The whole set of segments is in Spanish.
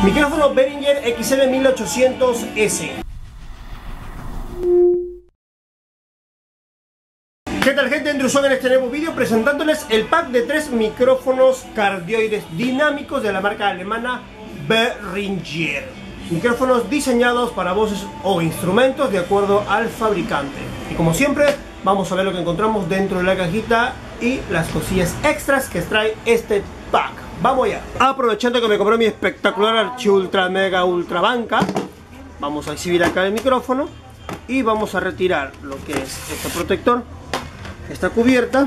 Micrófono Behringer XM1800S. ¿Qué tal, gente? Andrew Song en este nuevo vídeo presentándoles el pack de 3 micrófonos cardioides dinámicos de la marca alemana Behringer. Micrófonos diseñados para voces o instrumentos de acuerdo al fabricante. Y como siempre, vamos a ver lo que encontramos dentro de la cajita y las cosillas extras que trae este pack. Vamos allá. Aprovechando que me compré mi espectacular Archi Ultra Mega Ultra Banca, vamos a exhibir acá el micrófono y vamos a retirar lo que es este protector, esta cubierta.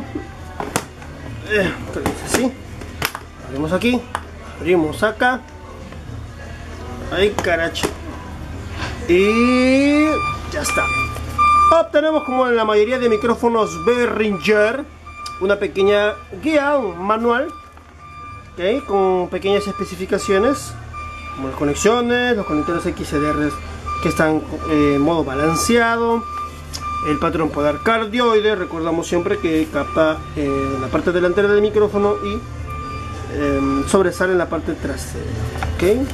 Así, abrimos aquí, abrimos acá, ahí caracho, y ya está. Obtenemos, como en la mayoría de micrófonos Behringer, una pequeña guía, un manual, ¿okay?, con pequeñas especificaciones como las conexiones, los conectores XLR que están en modo balanceado, el patrón polar cardioide. Recordamos siempre que capta la parte delantera del micrófono y sobresale en la parte trasera. ¿Okay?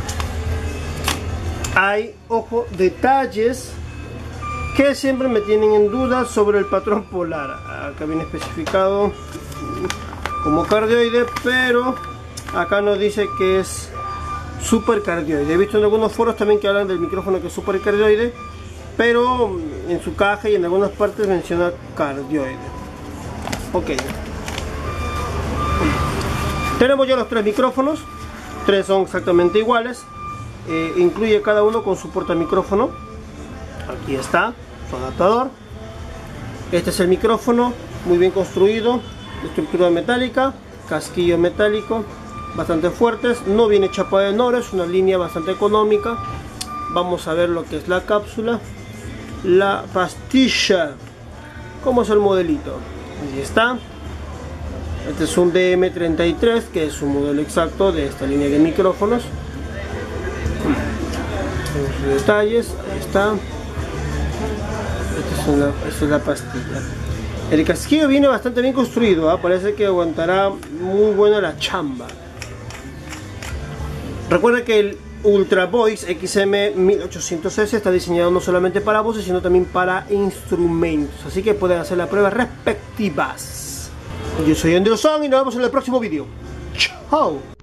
Hay, ojo, detalles que siempre me tienen en duda sobre el patrón polar. Acá viene especificado como cardioide, pero acá nos dice que es super cardioide. He visto en algunos foros también que hablan del micrófono que es super cardioide, pero en su caja y en algunas partes menciona cardioide. Ok, tenemos ya los 3 micrófonos. 3 son exactamente iguales. Incluye cada uno con su portamicrófono. Aquí está su adaptador. Este es el micrófono, muy bien construido, estructura metálica, casquillo metálico, bastante fuertes. No viene chapa de oro, es una línea bastante económica. Vamos a ver lo que es la cápsula, la pastilla, cómo es el modelito. Ahí está. Este es un DM33, que es un modelo exacto de esta línea de micrófonos. Los detalles, ahí está. Esta es la pastilla. El casquillo viene bastante bien construido, ¿eh? Parece que aguantará muy buena la chamba. Recuerda que el Ultra Voice XM1800S está diseñado no solamente para voces, sino también para instrumentos, así que pueden hacer las pruebas respectivas. Yo soy Andrew Song y nos vemos en el próximo vídeo. Chao.